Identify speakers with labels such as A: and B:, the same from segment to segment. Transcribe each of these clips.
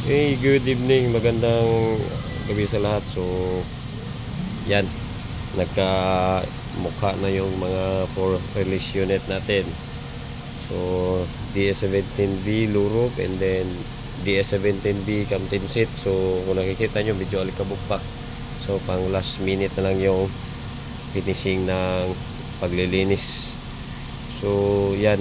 A: Hey, good evening. Magandang gabi sa lahat. So, yan. Nagka-mukha na yung mga 4 release unit natin. So, DS17B Lurop and then DS17B Camtin Seat. So, kung nakikita nyo, medyo alikabok pa. So, pang last minute na lang yung finishing ng paglilinis. So, yan.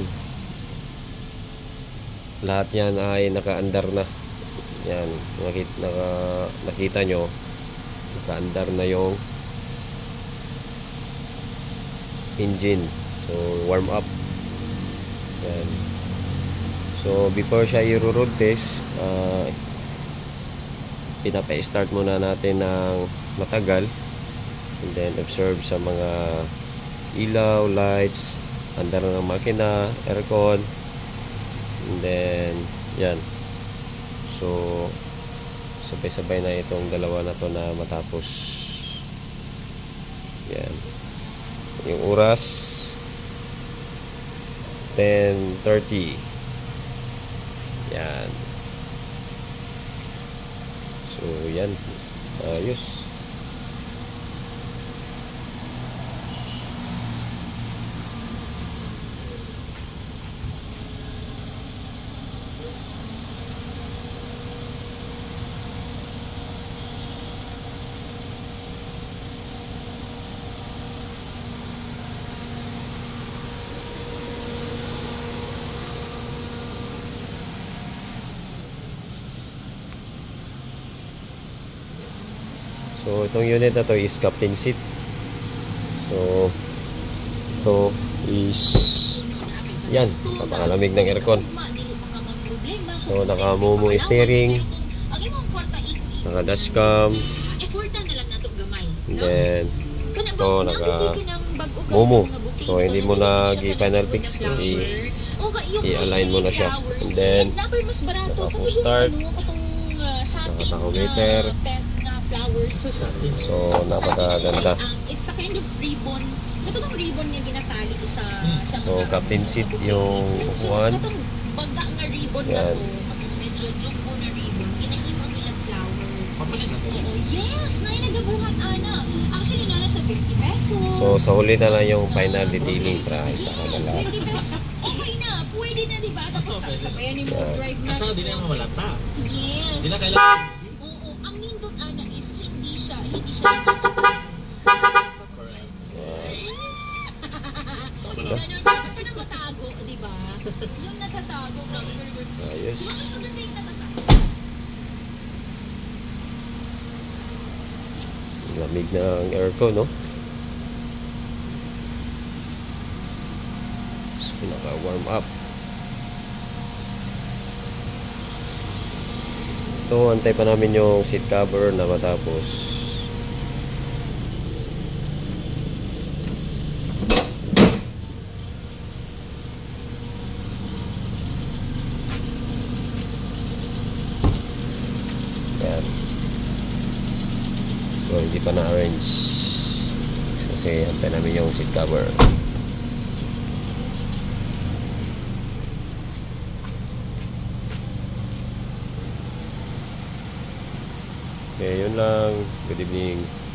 A: Lahat yan ay naka-andar na. Yan, nakita nyo, naka-andar na yung engine. So, warm up. Yan. So, before siya i-road test, pinapa-start muna natin ng matagal. And then, observe sa mga ilaw, lights, andar ng makina, aircon. And then, yan. So, sabay-sabay na itong dalawa na to na matapos. Yan. Yung oras 10:30. Yan. So, yan. Ayos. So, itong unit na to is Captain Seat. So, ito is yan, napakalamig ng aircon. So, naka-momo steering, naka-dashcam, and then ito, naka-momo. So, hindi mo na i-final fix kasi i-align mo na siya. And then, naka-full start, naka-tachometer. So, napakaganda.
B: It's a kind of ribbon. Ito bang ribbon nga ginatali sa
A: So, Captain Seat yung upuan.
B: Ito baga nga ribbon na to, medyo jumbo na ribbon, ginahimo ang ilang flower.
C: Papalit na po?
B: Oo, yes! Na nagabuhat, Ana. Actually, nala sa 50 pesos.
A: So, sa huli na lang yung final detailing price.
B: Yes, 50 pesos. Okay na, pwede na, diba? Tapos sabayan ni mo drive na.
C: At saka di na yung mawalata.
B: Yes.
C: Di na kailangan.
B: Oo, ang nindot, Ana, is hindi siya ganun, dapat ka na matago, di ba? Yung natatago, grabe ka rin.
A: Ayos.
B: Mas maganda yung natatago.
A: Lamig ng aircon, no? So, naka-warm up. Ito, antay pa namin yung seat cover na matapos. Yan. So, hindi pa na-arrange kasi antay namin yung seat cover. Okay, yun lang. Good evening.